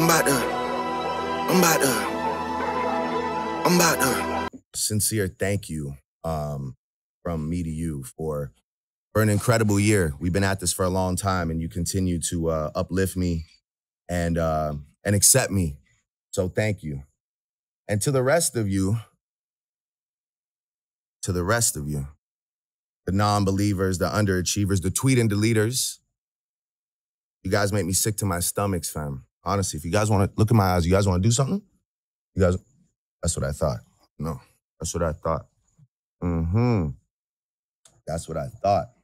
I'm about to. Sincere thank you from me to you for an incredible year. We've been at this for a long time, and you continue to uplift me and accept me. So thank you. And to the rest of you, the non-believers, the underachievers, the tweet and deleters, you guys make me sick to my stomachs, fam. Honestly, if you guys want to look in my eyes, you guys want to do something? You guys, that's what I thought. No, that's what I thought. That's what I thought.